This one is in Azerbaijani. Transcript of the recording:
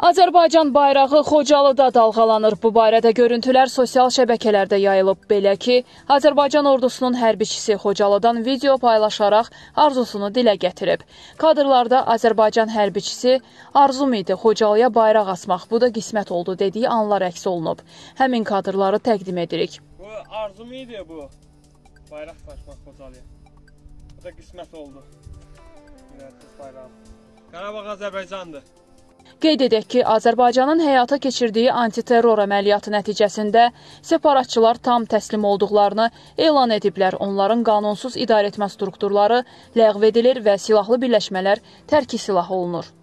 Azərbaycan bayrağı Xocalıda dalğalanır. Bu barədə görüntülər sosial şəbəkələrdə yayılıb. Belə ki, Azərbaycan ordusunun hərbiçisi Xocalıdan video paylaşaraq arzusunu dilə gətirib. Kadrlarda Azərbaycan hərbiçisi "Arzum idi Xocalıya bayraq asmaq, bu da qismət oldu" dediyi anlar əks olunub. Həmin kadrları təqdim edirik. Bu arzum idi bu bayraq taşımaq Xocalıya. Bu da qismət oldu. Qarabağ Azərbaycandır. Qeyd edək ki, Azərbaycanın həyata keçirdiyi antiterror əməliyyatı nəticəsində separatçılar tam təslim olduqlarını elan ediblər. Onların qanunsuz idarəetmə strukturları ləğv edilir və silahlı birləşmələr tərki silah olunur.